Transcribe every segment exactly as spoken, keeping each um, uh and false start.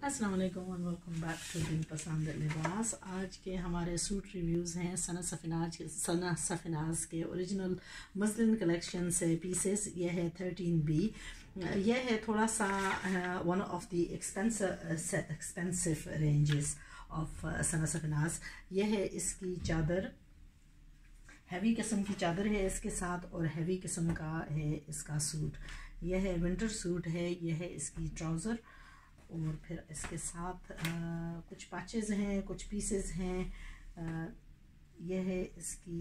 अस्सलाम वालेकुम and welcome back to दिन पसंद लिबास। आज के हमारे सूट रिव्यूज़ हैं सना सफ़िनाज सना सफ़िनाज के ओरिजिनल मस्लिन कलेक्शन से पीसेस। यह है थर्टीन बी। यह है थोड़ा सा one of the expensive expensive ranges of Sana Safinaz. यह है इसकी चादर, हैवी किस्म की चादर है इसके साथ, और हैवी किस्म का है इसका सूट। यह है विंटर सूट है। यह है इसकी ट्राउज़र, और फिर इसके साथ आ, कुछ पैचेस हैं, कुछ पीसेस हैं। आ, यह है इसकी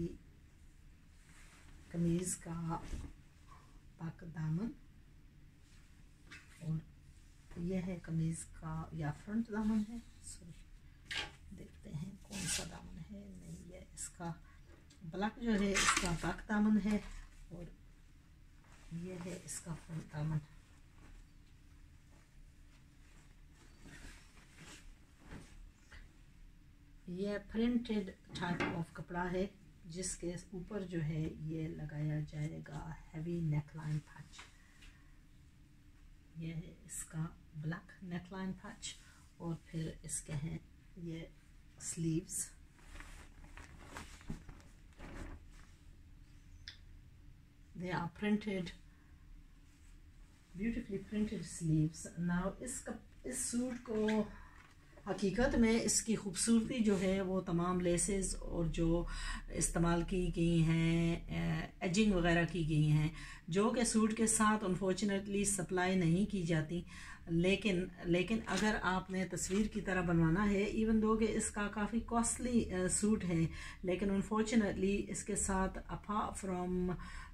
कमीज़ का पाक दामन, और यह है कमीज़ का या फ्रंट दामन है। सॉरी, देखते हैं कौन सा दामन है। नहीं, यह इसका ब्लैक जो है इसका पाक दामन है, और यह है इसका फ्रंट दामन। यह प्रिंटेड टाइप ऑफ कपड़ा है जिसके ऊपर जो है ये लगाया जाएगा हैवी नेकलाइन पैच। यह है इसका ब्लैक नेकलाइन पैच, और फिर इसके हैं ये sleeves. They are printed, beautifully printed sleeves. Now इस इस सूट को हकीकत में इसकी खूबसूरती जो है वो तमाम लेसेस और जो इस्तेमाल की गई हैं, एजिंग वगैरह की गई हैं, जो कि सूट के साथ अनफॉर्चुनेटली सप्लाई नहीं की जाती। लेकिन लेकिन अगर आपने तस्वीर की तरह बनवाना है, इवन दो कि इसका काफ़ी कॉस्टली सूट है, लेकिन अनफॉर्चुनेटली इसके साथ apart from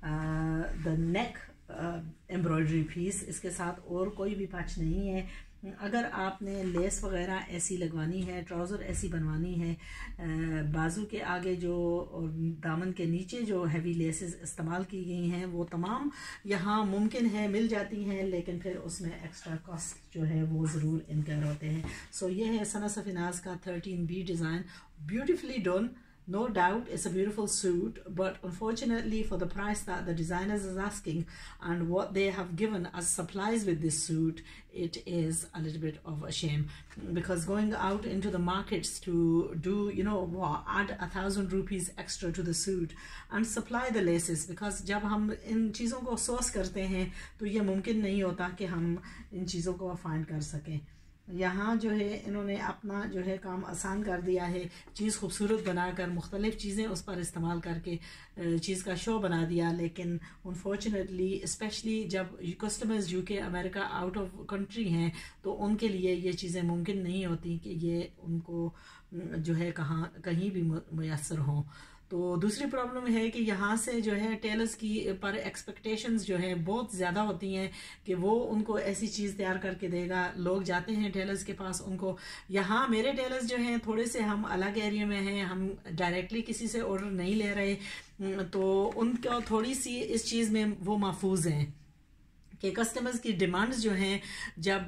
the neck embroidery piece, इसके साथ और कोई भी पैच नहीं है। अगर आपने लेस वगैरह ऐसी लगवानी है, ट्राउज़र ऐसी बनवानी है, बाजू के आगे जो और दामन के नीचे जो हैवी लेसेस इस्तेमाल की गई हैं वो तमाम यहाँ मुमकिन है मिल जाती हैं, लेकिन फिर उसमें एक्स्ट्रा कॉस्ट जो है वो ज़रूर इनकर होते हैं। सो so, ये है सना सफ़िनाज का thirteen B design, beautifully done. No doubt it's a beautiful suit, but unfortunately for the price that the designers is asking and what they have given as supplies with this suit, it is a little bit of a shame, because going out into the markets to do, you know, add a thousand rupees extra to the suit and supply the laces, because जब हम इन चीज़ों को source करते हैं तो ये मुमकिन नहीं होता कि हम इन चीज़ों को फाइंड कर सकें। यहाँ जो है इन्होंने अपना जो है काम आसान कर दिया है, चीज़ खूबसूरत बनाकर मुख्तलिफ़ चीज़ें उस पर इस्तेमाल करके चीज़ का शो बना दिया। लेकिन अनफॉर्चुनेटली स्पेशली जब customers UK America out of country हैं तो उनके लिए ये चीज़ें मुमकिन नहीं होती कि ये उनको जो है कहाँ कहीं भी मुयस्सर हों। तो दूसरी प्रॉब्लम है कि यहाँ से जो है टेलर्स की पर एक्सपेक्टेशंस जो है बहुत ज़्यादा होती हैं कि वो उनको ऐसी चीज़ तैयार करके देगा। लोग जाते हैं टेलर्स के पास, उनको यहाँ मेरे टेलर्स जो हैं थोड़े से हम अलग एरिया में हैं, हम डायरेक्टली किसी से ऑर्डर नहीं ले रहे, तो उनको थोड़ी सी इस चीज़ में वो महफूज हैं कि कस्टमर्स की डिमांड्स जो हैं, जब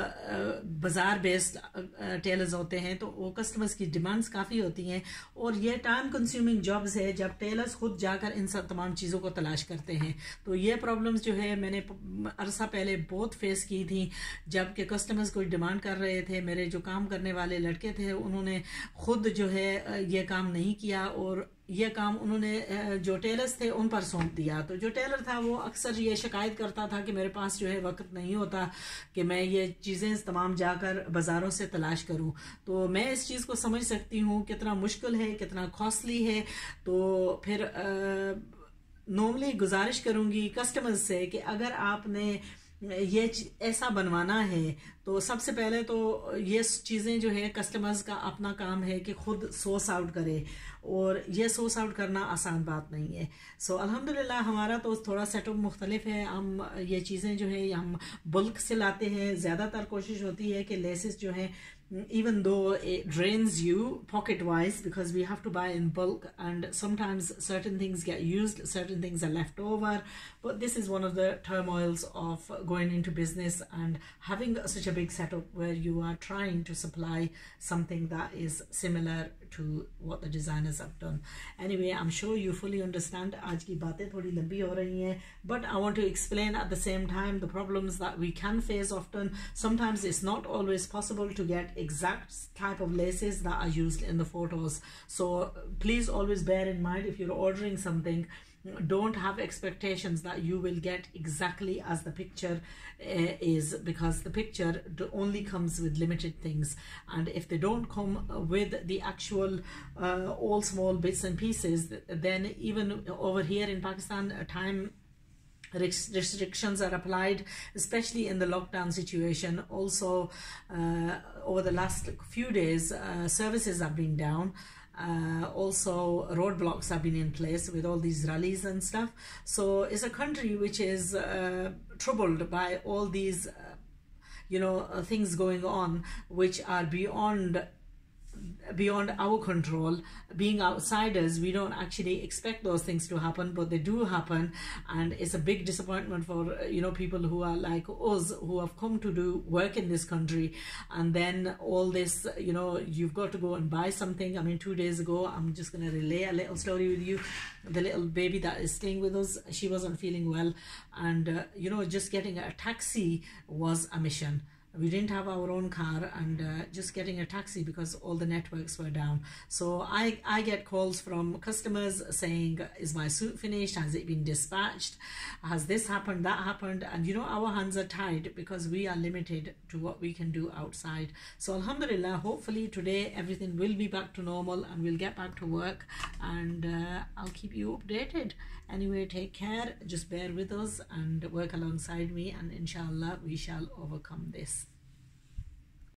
बाज़ार बेस्ड टेलर्स होते हैं तो वो कस्टमर्स की डिमांड्स काफ़ी होती हैं, और ये टाइम कंज्यूमिंग जॉब्स है जब टेलर्स खुद जाकर इन सब तमाम चीज़ों को तलाश करते हैं। तो ये प्रॉब्लम्स जो है मैंने अरसा पहले बहुत फेस की थी, जबकि कस्टमर्स कोई डिमांड कर रहे थे। मेरे जो काम करने वाले लड़के थे उन्होंने खुद जो है ये काम नहीं किया, और ये काम उन्होंने जो टेलर्स थे उन पर सौंप दिया। तो जो टेलर था वो अक्सर ये शिकायत करता था कि मेरे पास जो है वक्त नहीं होता कि मैं ये चीज़ें तमाम जाकर बाज़ारों से तलाश करूं। तो मैं इस चीज़ को समझ सकती हूँ कितना मुश्किल है, कितना कॉस्टली है। तो फिर नॉर्मली गुजारिश करूँगी कस्टमर्स से कि अगर आपने ये ऐसा बनवाना है तो सबसे पहले तो ये चीज़ें जो है कस्टमर्स का अपना काम है कि खुद सोर्स आउट करे, और ये सोर्स आउट करना आसान बात नहीं है। सो so, अल्हम्दुलिल्लाह हमारा तो थोड़ा सेटअप मुख्तलिफ है। हम ये चीज़ें जो है हम बल्क से लाते हैं। ज़्यादातर कोशिश होती है कि लेसेस जो है, even though it drains you pocket wise because we have to buy in bulk and sometimes certain things get used, certain things are left over, but this is one of the turmoils of going into business and having such a big setup where you are trying to supply something that is similar to what the designers laces I've done. Anyway, I'm sure you fully understand. आज की बातें थोड़ी लंबी हो रही हैं, but I want to explain at the same time the problems that we can face often. Sometimes it's not always possible to get exact type of laces that are used in the photos. So please always bear in mind, if you're ordering something, don't have expectations that you will get exactly as the picture uh, is, because the picture only comes with limited things, and if they don't come with the actual uh, all small bits and pieces, then even over here in Pakistan, time restrictions are applied, especially in the lockdown situation. Also, uh, over the last few days, uh, services have been down. Uh, also, roadblocks have been in place with all these rallies and stuff. So it's a country which is uh, troubled by all these, uh, you know, uh, things going on, which are beyond beyond our control. Being outsiders, we don't actually expect those things to happen, but they do happen, and it's a big disappointment for, you know, people who are like us, who have come to do work in this country, and then all this, you know, you've got to go and buy something. I mean, two days ago, I'm just going to relay a little story with you. The little baby that is staying with us, she wasn't feeling well, and uh, you know, just getting a taxi was a mission. We didn't have our own car, and uh, just getting a taxi because all the networks were down. So I, I get calls from customers saying, is my suit finished? Has it been dispatched? Has this happened, that happened? And you know, our hands are tied because we are limited to what we can do outside. So alhamdulillah, hopefully today everything will be back to normal and we'll get back to work, and uh, I'll keep you updated. Anyway, take care, just bear with us and work alongside me, and inshallah we shall overcome this.